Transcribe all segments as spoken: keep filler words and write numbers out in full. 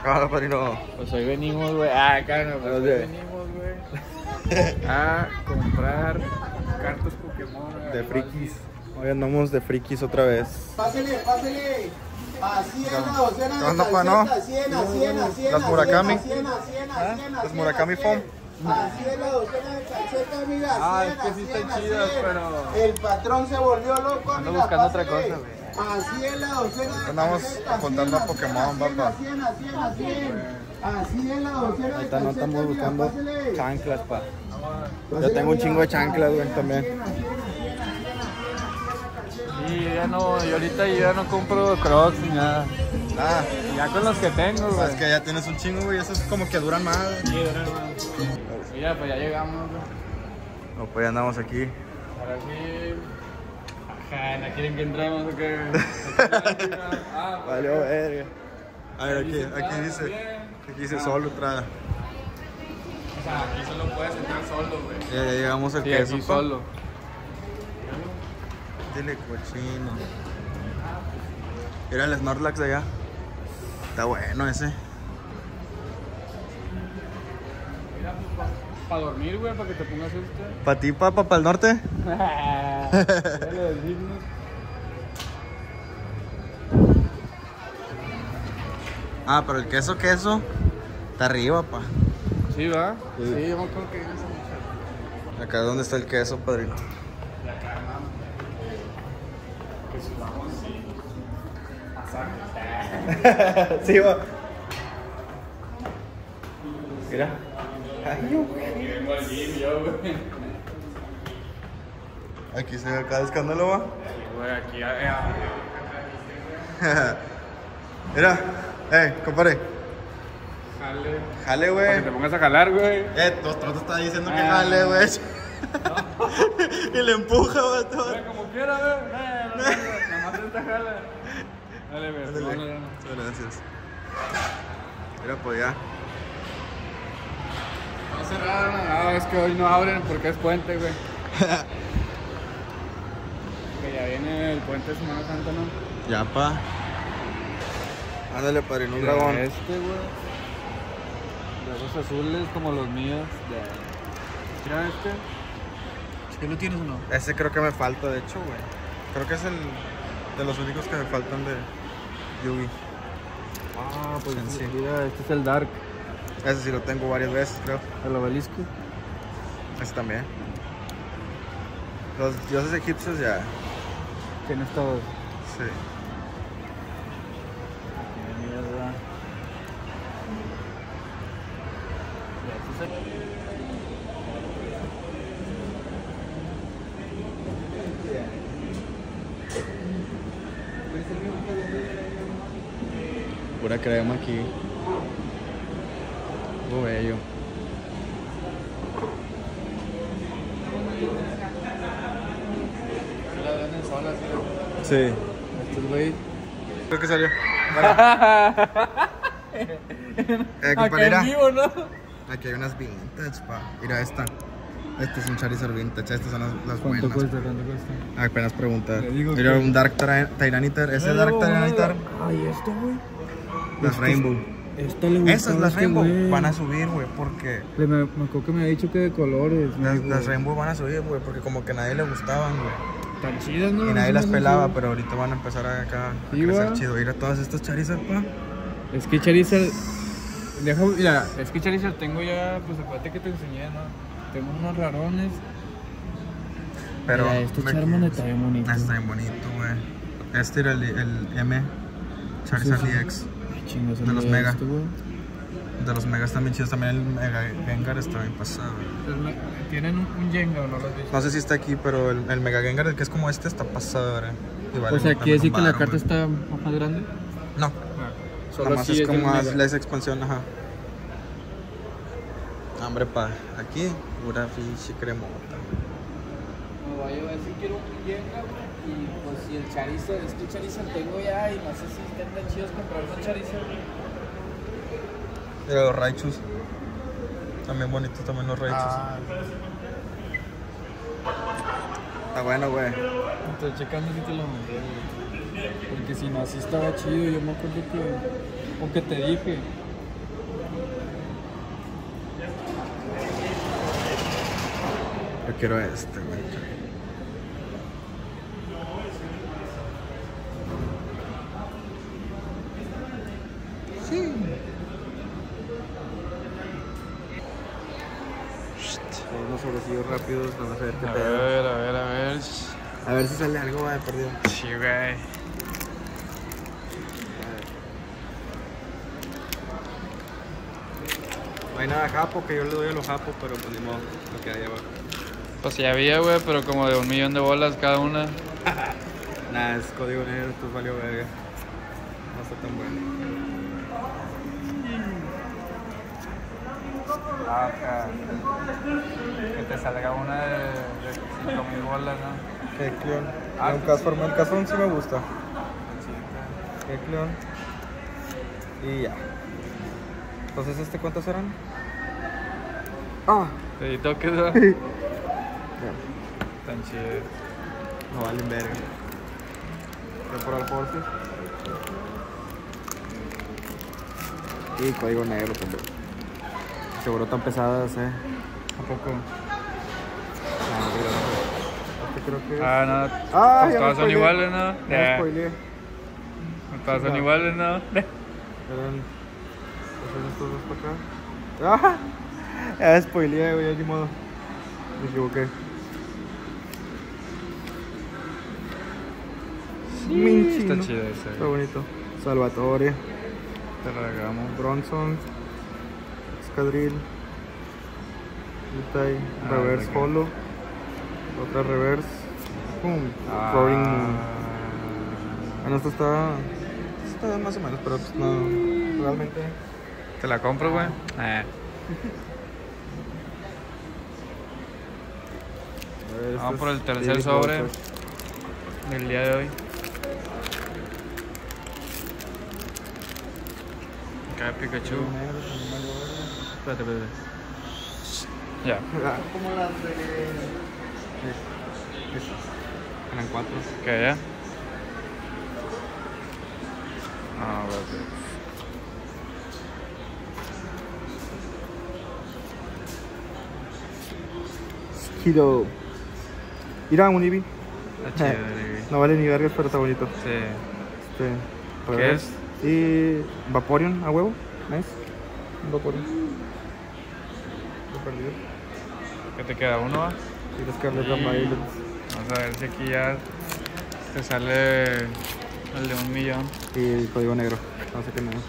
cámara, padrino. Pues hoy venimos, güey. Ah, cara, pues hoy venimos, güey. A comprar cartas Pokémon. De frikis. Hoy andamos de frikis otra vez. Pásele, pásele. A cien, a docena ¿Qué onda, pa, no? a cien, a cien, a cien. Las Murakami. A cien, a cien, a cien. Las Murakami Foam. A cien la docena de calceta, amiga. Ah, es que sí están chidas, pero... El patrón se volvió loco, Ando amiga, buscando otra pásele. cosa, güey. Así es la docena de Andamos calceta, apuntando a cien, Pokémon, cien, papá. cien, a cien, a cien. Así es la docena de Ahorita no calceta, estamos amiga, buscando pásele. chanclas, pa. Yo Pásele, tengo un amiga. chingo de chanclas, güey, también. Sí, yo ya no, yo ahorita yo ya no compro Crocs ni nada. Ah, Ya con los que tengo, es güey. que ya tienes un chingo, güey. Esos como que duran más. Sí, duran más. Mira, pues ya llegamos, güey. No, pues ya andamos aquí. Ahora sí. Ajá, ¿no quieren que entremos o qué? Ah, pues, Valió verga. A ver, aquí, dice aquí entrada dice. también. Aquí dice solo entrada. O sea, aquí solo puedes entrar solo, güey. Ya, ya llegamos al Sí, queso, aquí pa. solo. Dile cochino. Era el Snorlax de allá. Está bueno ese. Mira, pues para dormir, güey, para que te pongas este. ¿Para ti, papá, para el norte? Ya lo del Disney. Ah, pero el queso, queso. Está arriba, pa. Sí, ¿va? Sí. Sí, yo me acuerdo que viene esa muchacha. Acá es donde está el queso, padrino. De acá, ¿no? Que subamos así. Pasar. Sí, va. Mira. Vengo al gym yo, güey. Aquí se ve cada escándalo, va. Sí, güey, aquí ya. ya. Mira. Eh, compadre. Jale. Jale, Para que te güey. pongas a jalar, güey. Eh, tu otro te está diciendo que Ah. jale, güey. Y le empuja, güey. Güey, como quiera, güey. Eh, no, no, no, nomás esta jala. Dale, güey. Ándale. No, no, no. Muchas gracias. Mira, pues ya. No cerraron, no, es que hoy no abren porque es puente, güey. Que ya viene el puente de Semana Santa, ¿no? Ya, pa. Ándale, padrino, un Mira dragón. Este, güey. De ojos azules como los míos. De... Mira este. ¿Sí lo tienes o no? Ese creo que me falta, de hecho, güey. Creo que es el de los únicos que me faltan de Yugi. Ah, pues En sí. mira, este es el Dark. Ese sí lo tengo varias veces, creo. El obelisco. Ese también. Los dioses egipcios ya. Tienes todos. Sí. Qué mierda. Ya, este es el- Pura crema aquí. Muy bello. la venden sola, sí. Sí. Estos güey. Creo que salió. Eh, Acá compadre, en mira. vivo, ¿no? Aquí hay unas vintage, pa. Mira esta. Este es un Charizard vintage. Estas son las, las buenas. ¿Cuánto cuesta? ¿Cuánto cuesta? Ah, apenas pregunta. Le digo Mira, que- un Dark Tyra- Tyranitar. Ese es Dark Tyranitar. Ay, esto, güey. Las Rainbow. Esto le gusta. Esas, las Rainbow, van a subir, güey, porque Me, me acuerdo que me había dicho que de colores. me las, dijo. las Rainbow van a subir, güey, porque como que a nadie le gustaban, güey. Tan chidas, ¿no? Y nadie las No, no, pelaba, no. pero ahorita van a empezar a, acá a Sí, crecer va. chido. Ir a todas estas Charizard, pa. Es que Charizard. Deja, mira, es que Charizard tengo ya. Pues acuérdate que te enseñé, ¿no? Tengo unos rarones. Pero Mira, este me Charmander quieres- está bien bonito. Está bien bonito, güey. Este era el, el M. Charizard Sí, sí. E X. Ay, chingo, se De me los dio Mega. esto, güey. De los Megas también chidos. También el Mega Gengar está bien pasado, güey. Los me- Tienen un, un Jenga, ¿o no lo has visto? No sé si está aquí, pero el, el Mega Gengar, el que es como este, está pasado, güey. Y vale O sea, un- ¿quiere decir un que la varo, carta güey. está más grande? No, Ah, solo más así es como el más Mega. la expansión, ajá. Hombre, pa, aquí, pura ficha cremota. Me voy a llevar si quiero un Jenga, güey. Y pues si el Charizard, es que Charizard tengo ya y no sé si estén tan chidos comprar un Charizard. Mira los Raichus. También bonitos también los Raichus. Ah, Está bueno, güey. estoy checando si te lo mandé, güey. Porque si no, así estaba chido. Yo me acuerdo que. O que te dije. quiero este, güey. Sí. Unos sobrecillos rápidos, vamos a ver qué A pedo. ver, a ver, a ver. A ver si sale algo, va, de perdido. Sí, güey. No hay nada japo, que yo le doy a los japos, pero pues ni modo, lo que hay abajo. Pues ya había, güey, pero como de un millón de bolas cada una. Nada, es código negro, esto valió verga. No está tan bueno. Ah, acá. Que te salga una de, de cinco mil bolas, ¿no? Qué cleon. Ah, Un casforma, el casforma sí me gusta. Qué cleon. Y ya. Entonces, ¿este cuántos eran? Ah. ¿Te toques, ¿no? Bien. Tan chido. No valen verga. Temporal Forces. Y código negro también. Seguro tan pesadas, eh. ¿A poco? Ah, mira, este creo que es. Ah, no. Ah, Pues ya todas me son spoileé. iguales, ¿no? Ya me Ya. spoileé. Todas son Ya. iguales, ¿no? Eran. ¿Pasan estos dos para acá? ¡Ah! Ya me spoileé, güey, ya ni modo. Me equivoqué. Minchino. Está chido ese. Está bonito. Salvatore, Te lo regalamos. Bronson, Escadril, Utai, Ah, Reverse ok. Holo, otra Reverse, pum, Ah. Roaring Moon. Bueno, esto está, está más o menos, pero pues no, realmente. ¿Te la compro, güey? Eh. A ver, Vamos este por el es tercer David sobre Walker. del día de hoy. Acá Pikachu. Espérate, espérate. Ya. Ah, como las de. Eran cuatro. ¿Qué, ya? Ah, espérate. Skiddo. Mira, un Eevee. Está chido, güey. No vale ni vergas, pero está bonito. Sí. Este, ¿Qué reverse. Y Vaporeon, a huevo. Nice. Un Vaporeon. Lo perdido. ¿Qué te queda? ¿Uno, va? Y la Scarlet and Violet. Vamos a ver si aquí ya te sale el de un millón. Y el código negro. No sé qué nada.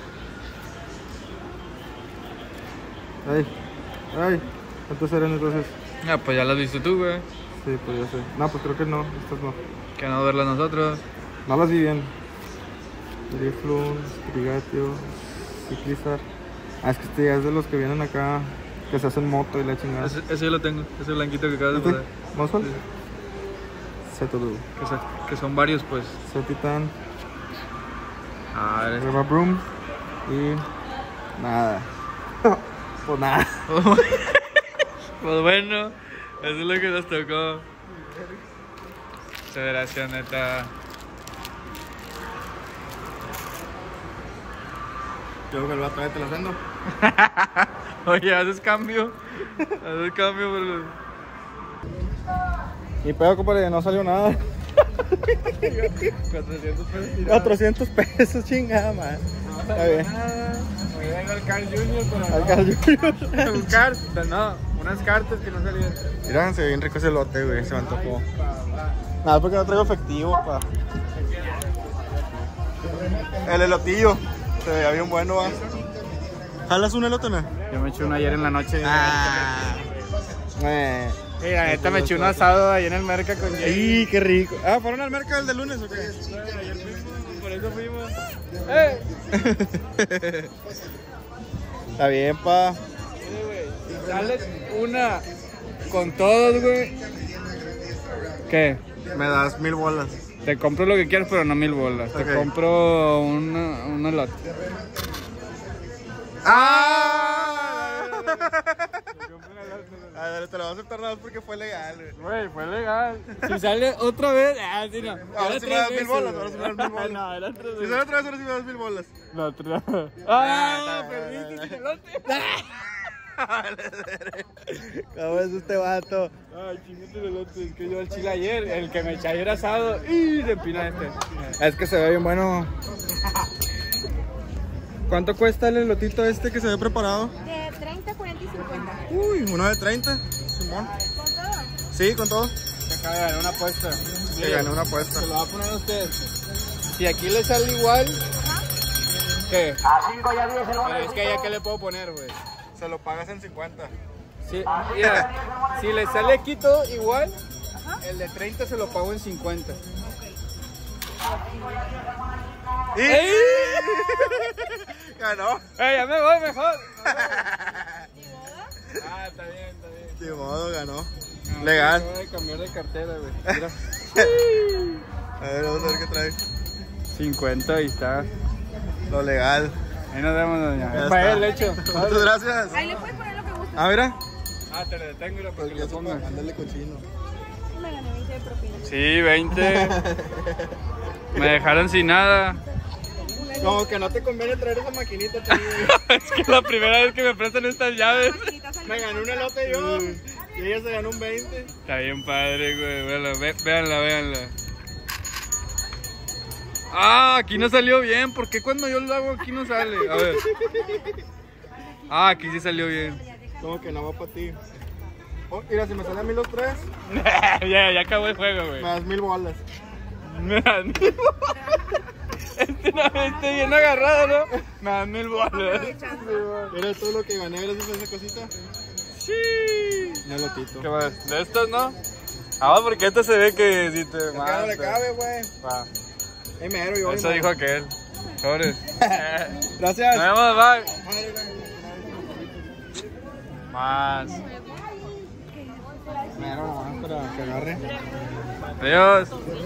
Ay. Ay. ¿Cuántos eran entonces? Ah, pues ya las viste tú, güey. Sí, pues ya sé. No, pues creo que no. Estas no. Que no verlas nosotros. No las vi bien. Drifloon, Sprigatio, Ciclizar. Ah, es que este ya es de los que vienen acá, que se hacen moto y la chingada. Ese, ese yo lo tengo, ese blanquito que acabas de ¿Este? poner. ¿Mosfall? Sí. Zetodu. Que, son- que son varios, pues. Zetitan, A ver, Reba Broom y nada. Pues nada. pues bueno, eso es lo que nos tocó. Muchas gracias, neta. Yo creo que el vato ya te las vendo. Oye, haces cambio. Haces cambio, pero. Y pedo, compadre, no salió nada. cuatrocientos pesos. cuatrocientos pesos, chingada, man. Está bien. Voy a ir al Carl junior para Al Carl Junior. buscar, no, unas cartas que no salían. Mira, se ve bien rico ese lote, güey. Se me antojó. Nada, porque no traigo efectivo, pa. El elotillo. Se veía bien bueno, va. ¿Jalas un elote, no? Yo me eché uno ayer en la noche. Ah. Eh. Y la neta me eché un asado ahí en el merca con Jay. ¡Ay, qué rico! Ah, ¿fueron al mercado el de lunes o qué? Ayer fuimos, por eso fuimos. ¡Eh! Está bien, pa. Mire, güey, si sales una con todos, güey. ¿Qué? Me das mil bolas. Te compro lo que quieras, pero no mil bolas. Ok. Te compro una, una lot. ¡Ah! A ver, te lo voy a aceptar nada más porque fue legal, güey. Güey, fue legal. Si sale otra vez, ah, sí, no. Ahora Era sí me das tres mil bolas, veces, ahora sí me das güey. mil bolas. No, eran tres Si veces. sale otra vez, ahora sí me das mil bolas. La otra. Ah, ¡Ah! está bien, Perdiste está sin bien. elote. ¿Cómo es este vato? Ay, chingate el elote, es que yo el chile ayer, el que me eché ayer asado, y se empina este. Es que se ve bien bueno. ¿Cuánto cuesta el elotito este que se ve preparado? De treinta, cuarenta y cincuenta. Uy, uno de treinta. Simón. ¿Con todo? Sí, con todo. Se acaba de ganar una apuesta. Que gané una apuesta. Se lo va a poner a ustedes. Si aquí le sale igual, ¿qué? A cinco ya diez el Pero es que allá, ¿qué le puedo poner, güey? Se lo pagas en cincuenta. Sí, mira, si le sale quito igual, el de treinta se lo pago en cincuenta. ¡Y! Ganó. ¡Eh, ya me voy mejor! Ah, está bien, está bien. De modo, ganó. No, Legal. Voy a cambiar de cartera, güey. Mira. A ver, vamos a ver qué trae. cincuenta y está. Lo legal. Ahí nos vemos, doña. Ya Para está. el hecho. Muchas gracias. Ahí le puedes poner lo que guste. Ah, mira. Ah, te lo detengo, mira, para que lo pongas. Ándale cochino. Me gané veinte de propina. Sí, veinte. Me dejaron sin nada. Como que no te conviene traer esa maquinita, tío. Es que es la primera vez que me prestan estas llaves. Me gané un elote yo. Y ella se ganó un veinte. Está bien padre, güey. Véanla, ve, véanla, véanla. Ah, aquí no salió bien. ¿Por qué cuando yo lo hago aquí no sale? A ver. Ah, aquí sí salió bien. Como que no va para ti. Oh, mira, si me salen a mí los tres, Ya, ya acabó el juego, güey. me das mil bolas. Me dan mil bolas. Este no, este bien agarrado, ¿no? Me dan mil bolas. Mira todo lo que gané gracias a esa cosita. Sí. Un elotito. ¿Qué más? ¿De estos no? Ah, porque este se ve que si te Es que no le mata. cabe, güey. Va. Es mero, yo. Eso dijo aquel. Sobres. Gracias. Nos vemos, bye. Madre, güey. Más. Mero nomás para que agarre. Adiós.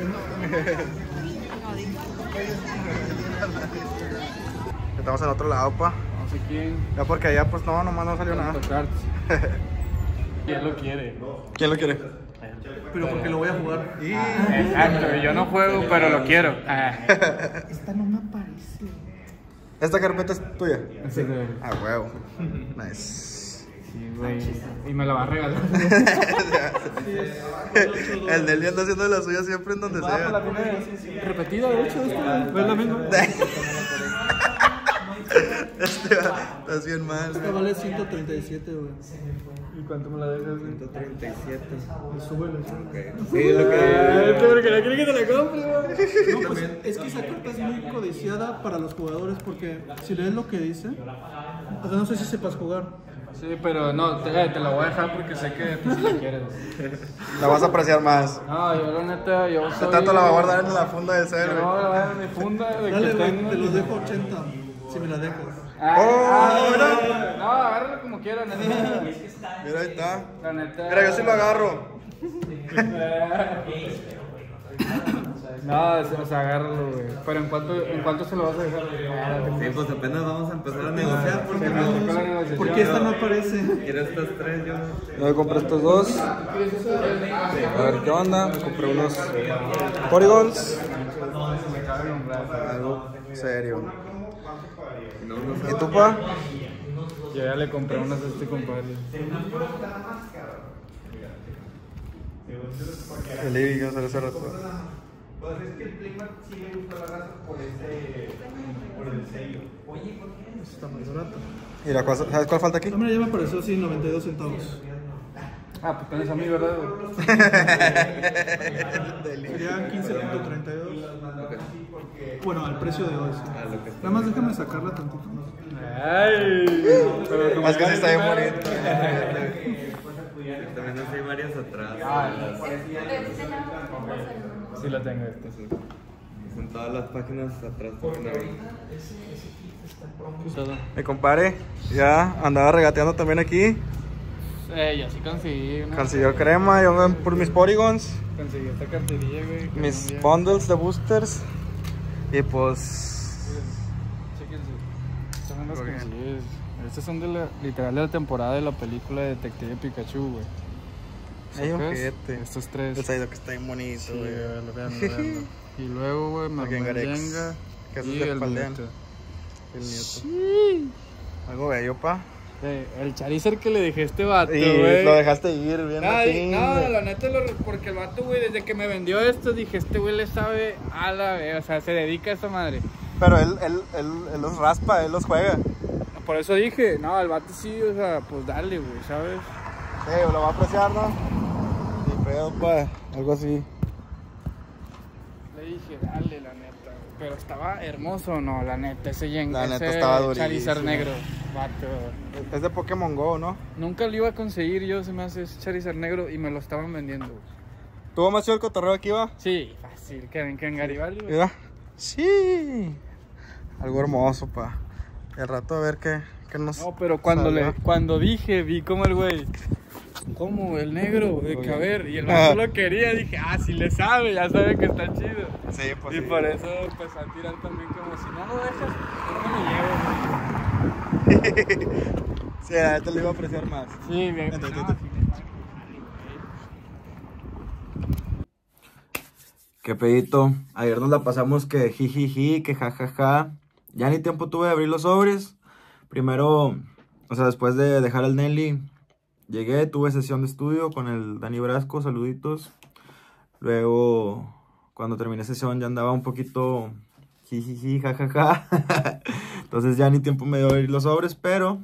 Estamos en otro lado, pa. No sé quién. Ya porque allá pues no, nomás no salió nada. ¿Quién lo quiere? ¿Quién lo quiere? Pero porque lo voy a jugar. Exacto, yo no juego, pero lo quiero. Ah. Esta no me aparece. ¿Esta carpeta es tuya? Sí, güey. Ah, huevo. Nice. Sí, güey. Y me la va a regalar. El Nelly anda haciendo la suya siempre en donde sea. Repetida, de hecho, esta es la misma. Este va, estás bien mal. Esta vale ciento treinta y siete, güey. ¿Y cuánto me la dejas? ciento treinta y siete. Súbele. Sí, lo Ay, que. porque no quiere que te la compre, güey. No, pues es que esa carta es muy codiciada para los jugadores porque si lees lo que dice, o sea, no sé si sepas jugar. Sí, pero no, te, te la voy a dejar porque sé que tú sí la quieres. La vas a apreciar más. No, yo la neta, yo soy... Tanto la va a guardar en la funda del Yo cero. la voy a guardar en mi funda de Dale, que güey, tengo. te los dejo ochenta, si me la dejas. Ah, Oh, ah, mira. no, agárralo como quieras, neta. Mira, ahí está. La neta. Mira, yo sí lo agarro. No, o sea, agárralo, güey. Pero ¿en cuánto, ¿en cuánto se lo vas a dejar? Sí, pues apenas vamos a empezar a negociar porque Se me tocó la negociación. ¿Por qué esta no aparece? quiero estos tres yo. Yo me compré estos dos. A ver qué onda. Me compré unos Polygons. Algo serio. ¿Y tú, pa? Yo ya le compré unas a este compadre. El Ivy que sale hace rato. Pues es que el Playmat sí le gusta la raza por ese. por el sello. Oye, ¿por qué? Está muy barato. Mira, ¿cuál- ¿sabes cuál falta aquí? No, mira, ya me apareció así noventa y dos centavos. Ah, pues tienes a mí, ¿verdad? Sería quince punto treinta y dos. Bueno, al precio de hoy. Sí. Ah, lo que Nada más déjame sacarla tantito. Ay. Pero como Es que sí está bien bonito. también hay varias atrás. Ah, sí la tengo este. En todas las páginas atrás también hay. Mi compadre ya andaba regateando también aquí. Eh, ya sí conseguí una. Consiguió crema, yo me por mis Polygons, Conseguí esta carterilla, güey. que mis no había- bundles de boosters. Y pues. Chéquense. Estas son las Muy que bien. consigues. Estas son de la, literal de la temporada de la película de Detective Pikachu, güey. Hay un ¿Sacas? juguete. Estos tres. El Saido que está bien bonito, Sí, güey. véanlo, véanlo, véanlo. Y luego, güey, me Aquí en armé el Garex, Jenga que es y de el Paldean. Mieto. El nieto. Algo bello, pa. Sí, el Charizard que le dejé a este vato, Y güey. lo dejaste ir bien. Ay, machín, no, güey. la neta, lo, porque el vato, güey, desde que me vendió esto, dije, este güey le sabe a la vez, o sea, se dedica a esa madre. Pero él, él, él, él los raspa, él los juega. Por eso dije, no, el vato sí, o sea, pues dale, güey, ¿sabes? Eh, lo va a apreciar, ¿no? Ni pedo, pa, algo así. Le dije, dale, la neta, güey. Pero estaba hermoso, no, la neta, ese Yen, La neta ese estaba durísimo. Charizard negro, vato. Es de Pokémon Go, ¿no? Nunca lo iba a conseguir yo, se me hace ese Charizard negro y me lo estaban vendiendo, güey. ¿Tuvo más chido el cotorreo aquí, va? Sí, fácil, que en, que en Garibaldi, güey. Mira. Sí. Algo hermoso, pa. Y al rato a ver qué, qué nos... No, pero cuando salió. le, cuando dije, vi como el güey, ¿cómo? El negro, de que a ver, y el Ah. vato lo quería, dije, ah, si le sabe, ya sabe que está chido. Sí, pues Y sí. por eso empezó a tirar también como, si no lo dejas, no me lo llevo. Sí, a este lo iba a apreciar más. Sí, bien. Vente, No, vente. sí, me vale, Qué pedito. Ayer nos la pasamos que jijiji, que jajaja. Ya ni tiempo tuve de abrir los sobres. Primero, o sea, después de dejar al Nelly, llegué, tuve sesión de estudio con el Dani Brasco, saluditos. Luego, cuando terminé sesión, ya andaba un poquito jijiji, jajaja. Entonces ya ni tiempo me dio de abrir los sobres, pero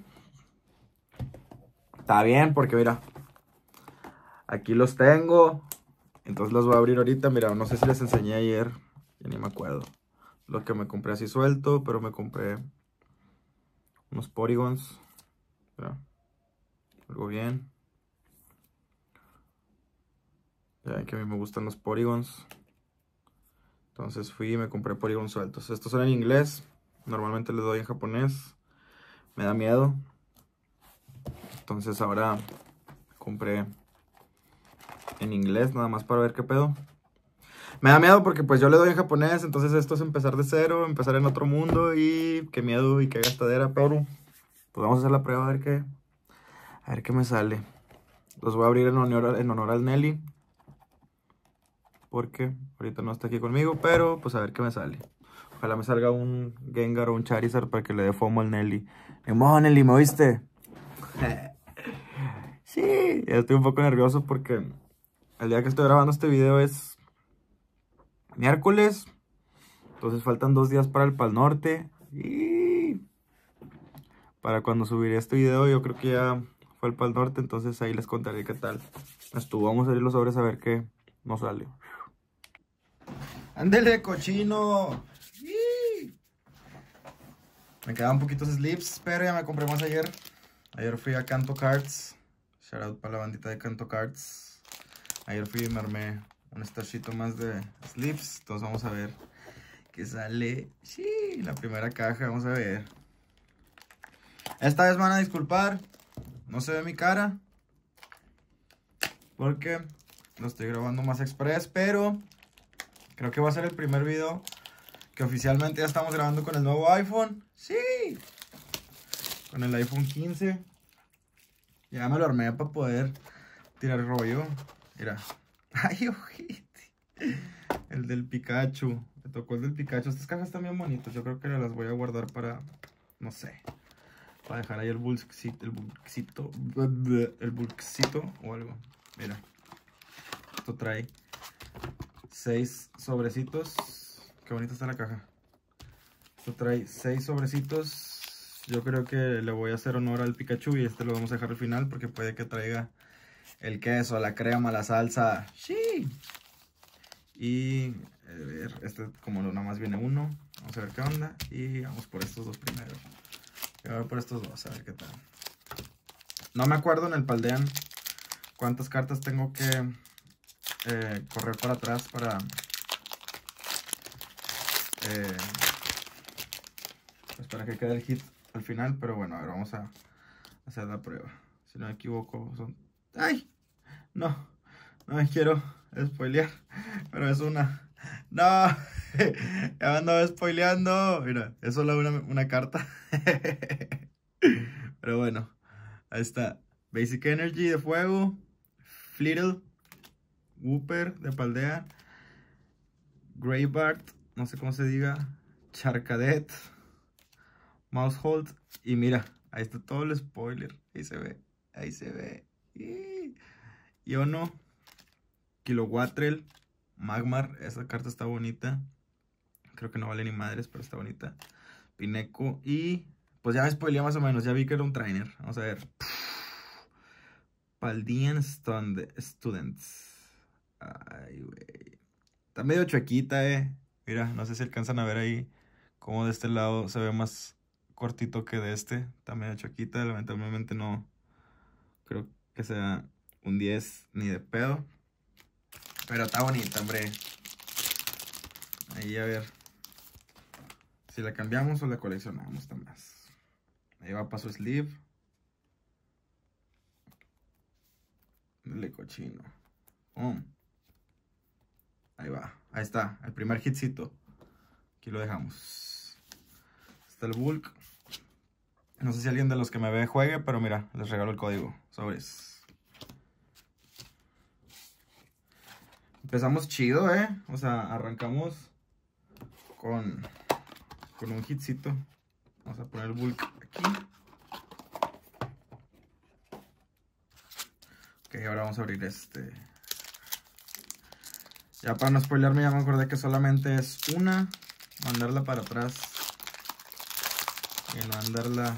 está bien, porque mira, aquí los tengo. Entonces los voy a abrir ahorita. Mira, no sé si les enseñé ayer, ya ni me acuerdo lo que me compré así suelto, pero me compré unos Porygons. Mira, algo bien. Ya ven que a mí me gustan los Porygons. Entonces fui y me compré Porygons sueltos. Estos son en inglés, normalmente les doy en japonés. Me da miedo. Entonces ahora compré en inglés, nada más para ver qué pedo. Me da miedo porque pues yo le doy en japonés, entonces esto es empezar de cero, empezar en otro mundo y qué miedo y qué gastadera, pero pues vamos a hacer la prueba a ver qué, a ver qué me sale. Los voy a abrir en honor, en honor al Nelly, porque ahorita no está aquí conmigo, pero pues a ver qué me sale. Ojalá me salga un Gengar o un Charizard para que le dé fomo al Nelly. ¡Emo, Nelly, me oíste! Sí, ya estoy un poco nervioso porque el día que estoy grabando este video es miércoles. Entonces faltan dos días para el Pal Norte. Y para cuando subiré este video yo creo que ya fue el Pal Norte. Entonces ahí les contaré qué tal estuvo. Vamos a abrir los sobres a ver qué nos sale. ¡Ándele, cochino! ¡Yee! Me quedaban poquitos slips, pero ya me compré más ayer. Ayer fui a Kanto Cards. Shout out para la bandita de Kanto Cards. Ayer fui y me armé un stashito más de slips. Entonces vamos a ver qué sale. Sí, la primera caja, vamos a ver. Esta vez me van a disculpar. No se ve mi cara. Porque lo estoy grabando más express. Pero creo que va a ser el primer video que oficialmente ya estamos grabando con el nuevo iPhone. Sí. Con el iPhone quince. Ya me lo armé para poder tirar rollo. Mira. Ay, ojete. El del Pikachu. Me tocó el del Pikachu. Estas cajas están bien bonitas. Yo creo que las voy a guardar para, no sé, para dejar ahí el bulkcito, el bulkcito, el bulkcito o algo. Mira. Esto trae seis sobrecitos. Qué bonita está la caja. Esto trae seis sobrecitos. Yo creo que le voy a hacer honor al Pikachu y este lo vamos a dejar al final porque puede que traiga el queso, la crema, la salsa. Sí. Y a ver, este como nada más viene uno. Vamos a ver qué onda. Y vamos por estos dos primero. Voy a ver por estos dos, a ver qué tal. No me acuerdo en el Paldean cuántas cartas tengo que eh, correr para atrás para... Eh, pues para que quede el hit al final, pero bueno, a ver, vamos a hacer la prueba. Si no me equivoco, son... ¡Ay! No, no me quiero spoilear, pero es una... ¡No! Ya me andaba spoileando. Mira, es solo una, una carta. Pero bueno, ahí está. Basic Energy de fuego, Flittle, Wooper de Paldea, Greybart, no sé cómo se diga, Charcadet, Mousehold y mira, Ahí está todo el spoiler. Ahí se ve. Ahí se ve. Y yo no. Kilowattrel. Magmar. Esa carta está bonita. Creo que no vale ni madres, pero está bonita. Pineco. Y pues ya me spoileé más o menos. Ya vi que era un trainer. Vamos a ver. Paldean Students. Ay, güey. Está medio chuequita, eh. Mira, no sé si alcanzan a ver ahí cómo de este lado se ve más cortito que de este. Está medio chuequita. Lamentablemente no creo que sea un diez ni de pedo. Pero está bonita, hombre. Ahí a ver si la cambiamos o la coleccionamos también. Ahí va para su sleeve. Dale cochino. Oh. Ahí va. Ahí está. El primer hitcito. Aquí lo dejamos. Está el bulk. No sé si alguien de los que me ve juegue, pero mira, les regalo el código. Sobres. Empezamos chido, eh. O sea, arrancamos con, con un hitcito. Vamos a poner el bulk aquí. Ok, ahora vamos a abrir este. Ya para no spoilearme, ya me acordé que solamente es una. Mandarla para atrás. Y no andarla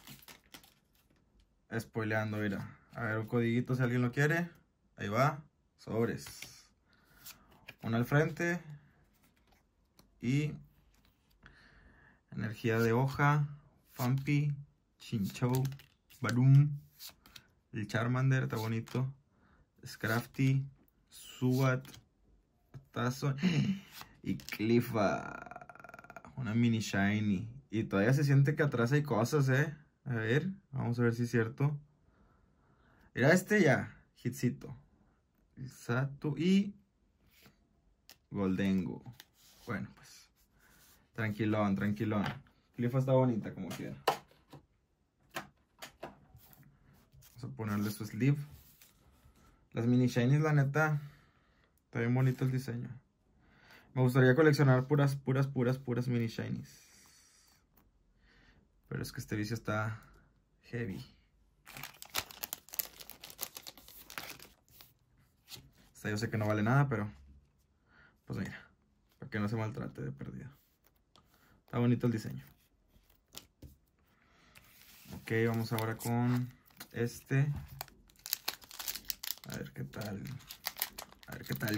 spoileando, mira. A ver, un codiguito si alguien lo quiere. Ahí va. Sobres. Una al frente. Y energía de hoja. Fampi. Chinchou. Barum. El Charmander, está bonito. Scrafty. Subat. Tazo. Y Cliffa. Una mini shiny. Y todavía se siente que atrás hay cosas, eh. A ver, vamos a ver si es cierto. Mira este ya. Hitcito. Satu y Goldengo. Bueno, pues. Tranquilón, tranquilón. Cliffa está bonita como quiera. Vamos a ponerle su sleeve. Las mini shinies, la neta, está bien bonito el diseño. Me gustaría coleccionar puras, puras, puras, puras mini shinies. Pero es que este vicio está heavy. Esta yo sé que no vale nada, pero pues mira, para que no se maltrate de perdido. Está bonito el diseño. Ok, vamos ahora con este. A ver qué tal. A ver qué tal.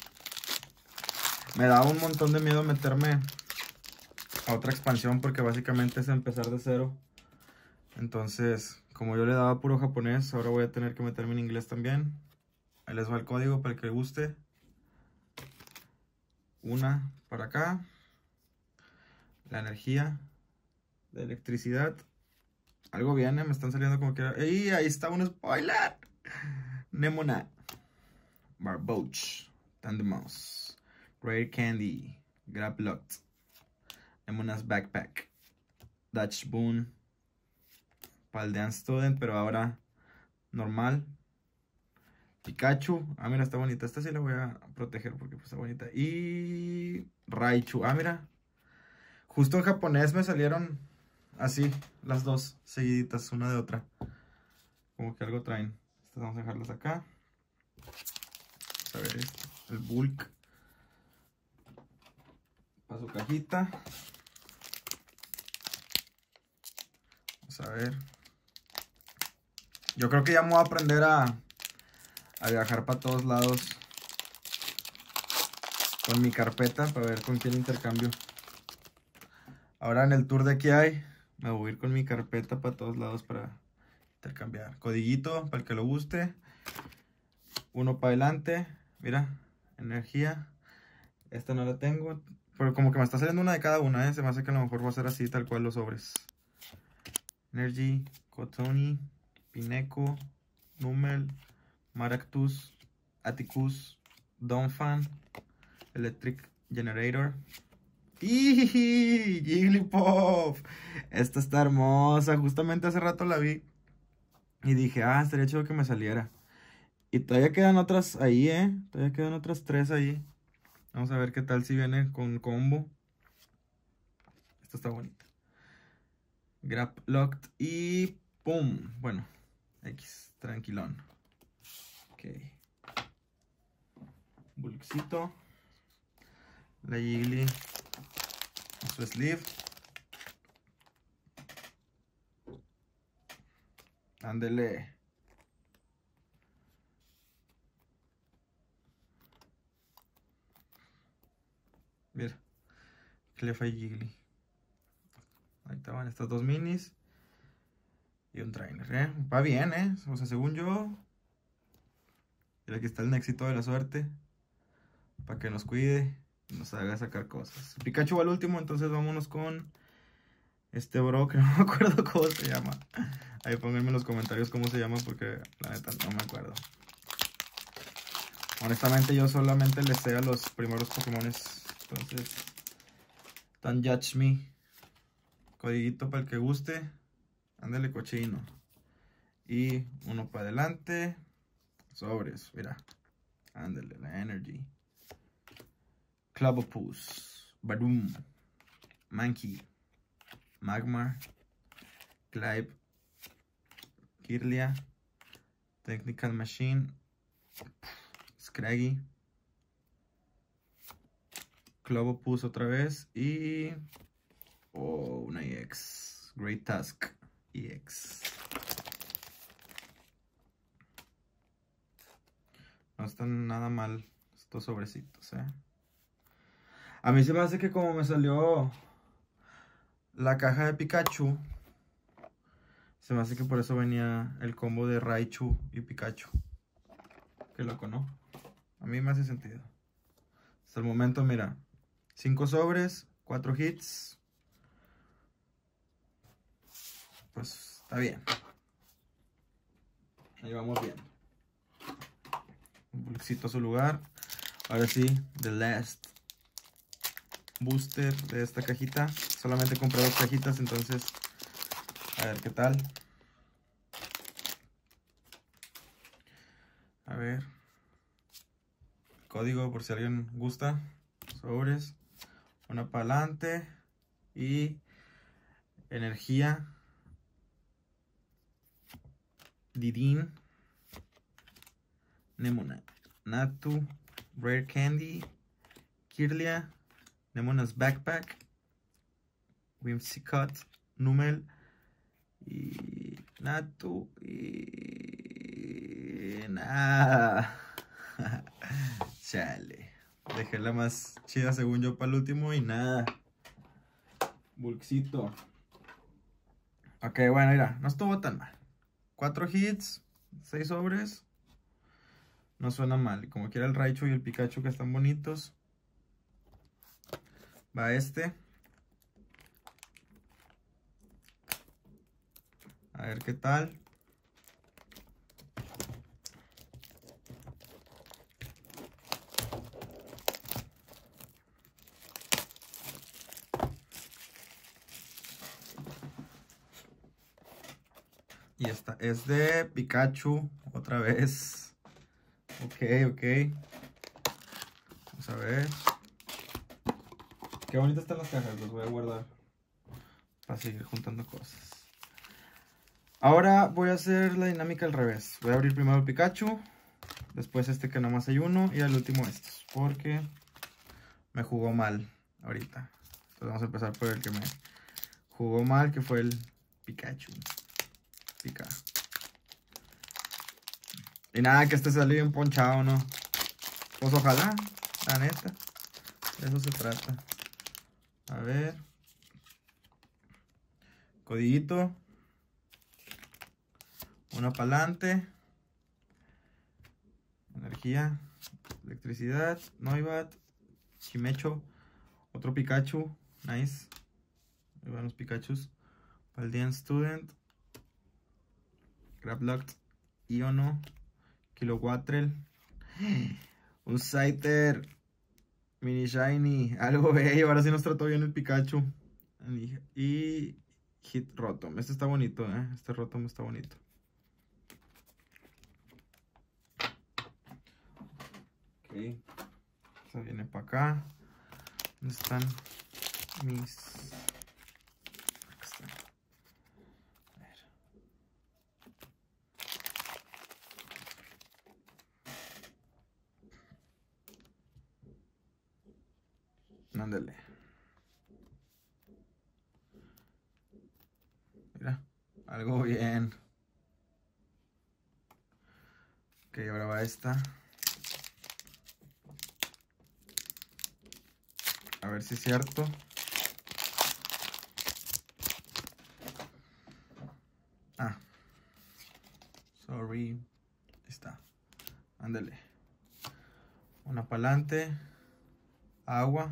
Me da un montón de miedo meterme a otra expansión porque básicamente es empezar de cero. Entonces, como yo le daba puro japonés, ahora voy a tener que meterme en inglés también. Ahí les va el código para el que le guste. Una para acá. La energía de electricidad. Algo viene, me están saliendo como que... ¡Ey! Ahí está un spoiler. Nemona. Barboach. Tandemos. Rare Candy. Graplot. Nemona's Backpack. Dutch Boon. Paldean Student, pero ahora normal. Pikachu. Ah, mira, está bonita. Esta sí la voy a proteger porque pues, está bonita. Y Raichu. Ah, mira. Justo en japonés me salieron así las dos seguiditas, una de otra. Como que algo traen. Estas vamos a dejarlas acá. Vamos a ver esto. El bulk. Para su cajita. Vamos a ver. Yo creo que ya me voy a aprender a, a viajar para todos lados con mi carpeta para ver con quién intercambio. Ahora en el tour de aquí hay, me voy a ir con mi carpeta para todos lados para intercambiar. Codiguito para el que lo guste. Uno para adelante. Mira, energía. Esta no la tengo. Pero como que me está saliendo una de cada una, ¿eh? Se me hace que a lo mejor va a ser así, tal cual los sobres. Energy, Cotoni, Pineco, Numel, Maractus, Atticus, Donphan, Electric Generator. ¡Y! Jigglypuff. Esta está hermosa. Justamente hace rato la vi. Y dije, ah, estaría chido que me saliera. Y todavía quedan otras ahí, ¿eh? Todavía quedan otras tres ahí. Vamos a ver qué tal si viene con combo. Esta está bonita. Grab Locked y ¡pum! Bueno, X, tranquilón. Ok. Bulkcito. La Jiggly. Su sleeve. Ándele. Mira. Clefa y Jiggly. Ahí estaban estas dos minis. Y un trainer, ¿eh? Va bien, ¿eh? O sea, según yo. Mira, aquí está el Nexito de la suerte. Para que nos cuide y nos haga sacar cosas. Pikachu va al último, entonces vámonos con este bro que no me acuerdo cómo se llama. Ahí pónganme en los comentarios cómo se llama porque la neta no me acuerdo. Honestamente yo solamente les sé a los primeros Pokémones. Entonces, don't judge me. Codiguito para el que guste. Ándale cochino. Y uno para adelante. Sobres, mira. Ándale, la Energy. Clobbopus. Badoom. Mankey. Magmar. Clive. Kirlia. Technical Machine. Scraggy. Clobbopus otra vez. Y... oh, una E X. Great Task. E X. No están nada mal estos sobrecitos, ¿eh? A mí se me hace que como me salió la caja de Pikachu, se me hace que por eso venía el combo de Raichu y Pikachu. Qué loco, ¿no? A mí me hace sentido. Hasta el momento, mira. cinco sobres, cuatro hits. Pues está bien. Ahí vamos bien. Un bulkcito a su lugar. Ahora sí, the last booster de esta cajita. Solamente compré dos cajitas, entonces a ver qué tal. A ver. Código por si alguien gusta. Sobres. Una para adelante. Y energía. Didin. Nemona. Natu. Rare Candy. Kirlia. Nemona's Backpack. Whimsicott. Numel. Y Natu. Y nada. Chale. Dejé la más chida según yo para el último y nada. Bulkcito. Ok, bueno, mira, no estuvo tan mal. Cuatro hits, seis sobres. No suena mal. Como quiera el Raichu y el Pikachu que están bonitos. Va este. A ver qué tal. Y esta es de Pikachu otra vez. Ok, ok. Vamos a ver. Qué bonitas están las cajas. Las voy a guardar para seguir juntando cosas. Ahora voy a hacer la dinámica al revés. Voy a abrir primero el Pikachu. Después este que nomás hay uno. Y al último estos. Porque me jugó mal ahorita. Entonces vamos a empezar por el que me jugó mal. Que fue el Pikachu. Pica. Y nada, que este salió bien ponchado, ¿no? Pues ojalá, la neta. De eso se trata. A ver. Codiguito. Una para adelante. Energía. Electricidad. Noibat. Chimecho. Otro Pikachu. Nice. Ahí van los Pikachus. Paldean Student. Grablocked, Iono, Kilowattrel, un Scyther, Mini Shiny, algo bello. Ahora sí nos trató bien el Pikachu. Y Hit Rotom. Este está bonito, ¿eh? Este Rotom está bonito. Ok. Esto viene para acá. ¿Dónde están mis...? Acá están. Ándale. Mira, algo bien. Ok, ahora va esta. A ver si es cierto. Ah. Sorry. Ahí está. Ándale. Una pa'lante. Agua.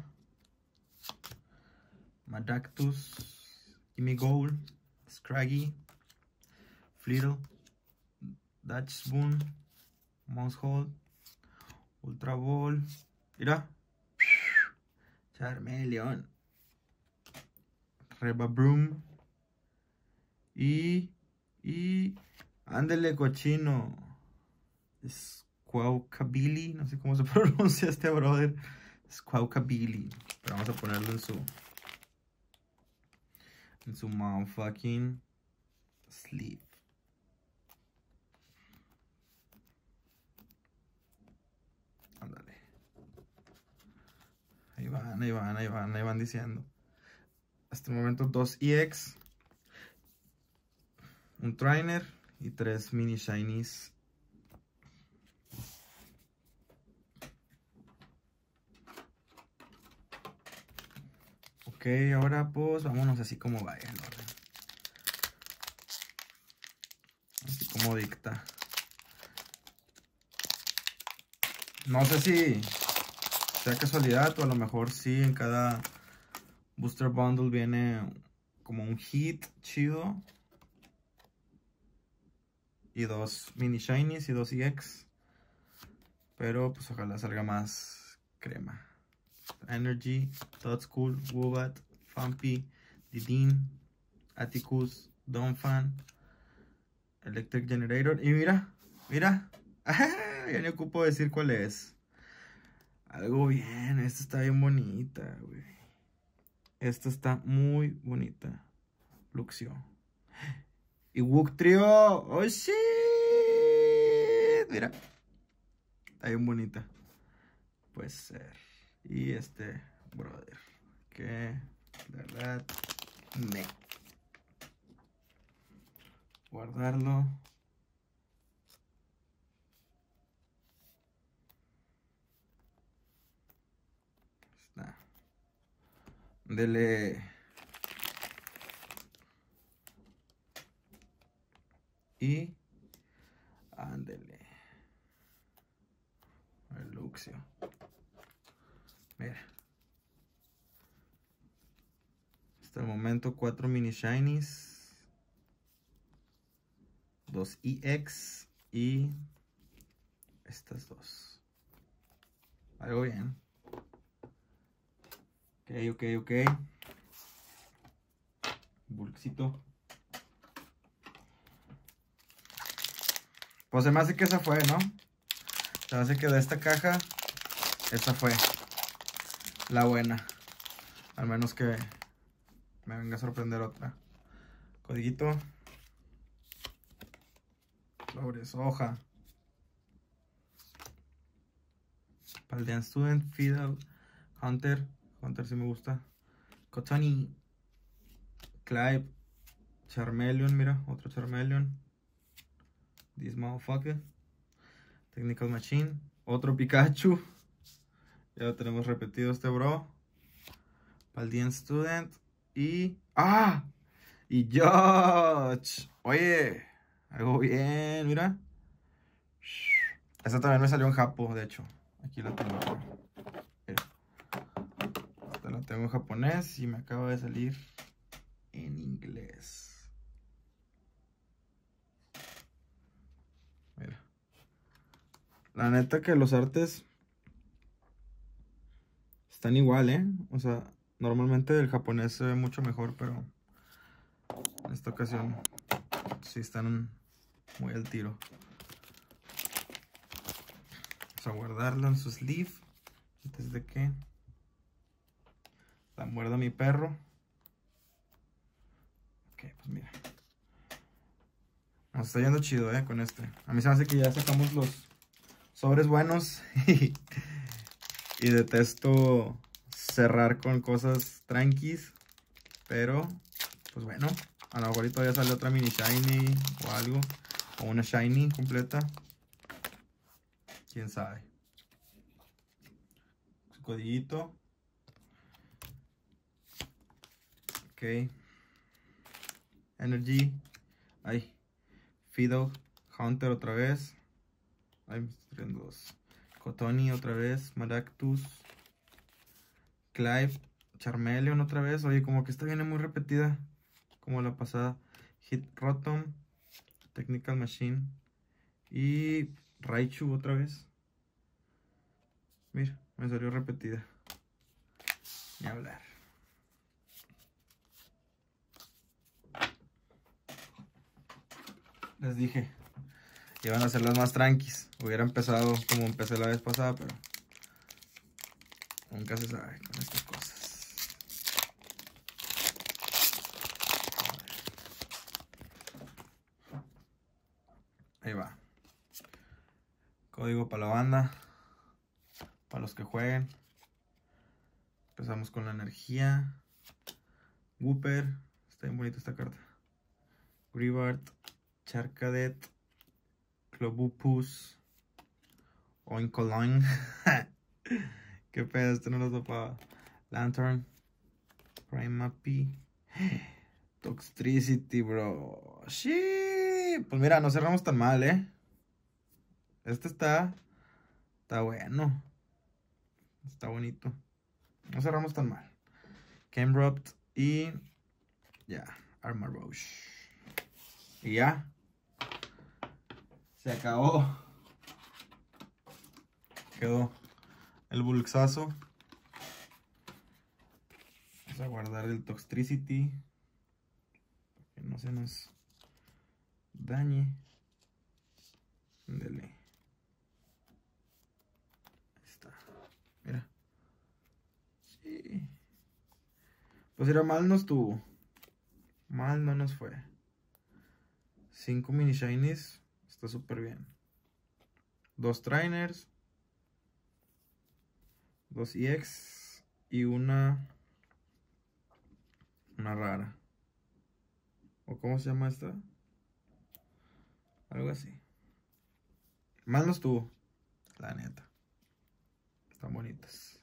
Madactus. Gimme Gold. Scraggy. Flittle. Dutch Spoon. Mousehole. Ultra Ball. Mira. Charmeleon. Rebabroom. Y. Y. Ándele, cochino. Squawkabilly. No sé cómo se pronuncia este brother. Squawkabilly. Pero vamos a ponerlo en su. En su motherfucking sleeve. Ándale. Ahí van, ahí van, ahí van, ahí van diciendo. Hasta el momento dos E X. Un trainer y tres mini shinies. Ok, ahora pues vámonos así como vaya el orden. Así como dicta. No sé si sea casualidad o a lo mejor sí en cada booster bundle viene como un hit chido. Y dos mini shinies y dos E X. Pero pues ojalá salga más crema. Energy, Todschool, Woobat, Fampi, Didin, Atticus, Donphan, Electric Generator. Y mira, mira. Ya ni ocupo decir cuál es. Algo bien. Esta está bien bonita, güey. Esta está muy bonita. Luxio. Y Wugtrio. ¡Oh, shit! Mira. Está bien bonita. Puede ser. Y este brother. Que de verdad me. Guardarlo. Está. Dele. Y ándele. El Luxio. Mira. Hasta el momento cuatro mini shinies. Dos E X. Y estas dos. Algo bien. Ok, ok, ok. Bulkcito. Pues se me hace que esa fue, ¿no? Se me hace que de esta caja, esta fue la buena. Al menos que me venga a sorprender otra. Codiguito. Flores, hoja. Paldean Student, Fidel, Hunter. Hunter sí me gusta. Cottonee. Clive. Charmeleon, mira, otro Charmeleon. This motherfucker. Technical Machine. Otro Pikachu. Ya lo tenemos repetido este bro. Paldean Student. Y... ¡ah! Y George. Oye. Algo bien, mira. Esta también me salió en Japo, de hecho. Aquí la tengo. Mira. Esta la tengo en japonés y me acaba de salir en inglés. Mira. La neta que los artes están igual, ¿eh? O sea, normalmente el japonés se ve mucho mejor, pero en esta ocasión sí están muy al tiro. Vamos a guardarlo en su sleeve antes de que la muerda mi perro. Ok, pues mira. Nos está yendo chido, eh, con este. A mí se me hace que ya sacamos los sobres buenos. Y detesto cerrar con cosas tranquis. Pero, pues bueno, a lo mejor todavía sale otra mini shiny o algo. O una shiny completa. Quién sabe. Su codillito. Ok. Energy. Ay. Fiddle. Hunter otra vez. Ay, me estoy trayendo dos. Cotoni otra vez. Maractus. Clive. Charmeleon otra vez. Oye, como que esta viene muy repetida. Como la pasada. Hit Rotom. Technical Machine. Y Raichu otra vez. Mira, me salió repetida. Ni hablar. Les dije, iban a ser las más tranquis. Hubiera empezado como empecé la vez pasada, pero nunca se sabe con estas cosas. Ahí va. Código para la banda. Para los que jueguen. Empezamos con la energía. Wooper. Está bien bonita esta carta. Gribart. Charcadet. Clobupus. Oinkoline. Qué pedo, este no lo topaba. Lantern. Primapi. Toxtricity, bro. Sí. Pues mira, no cerramos tan mal, eh. Este está. Está bueno. Está bonito. No cerramos tan mal. Camropt y. Ya. Armarouge. Y ya. Se acabó. Quedó el bulxazo. Vamos a guardar el Toxtricity. Para que no se nos dañe. Dele. Ahí está. Mira. Sí. Pues era mal no estuvo. Mal no nos fue. Cinco mini shinies. Está súper bien. Dos trainers. Dos E X. Y una. Una rara. ¿O cómo se llama esta? Algo así. Mal no estuvo. La neta. Están bonitas.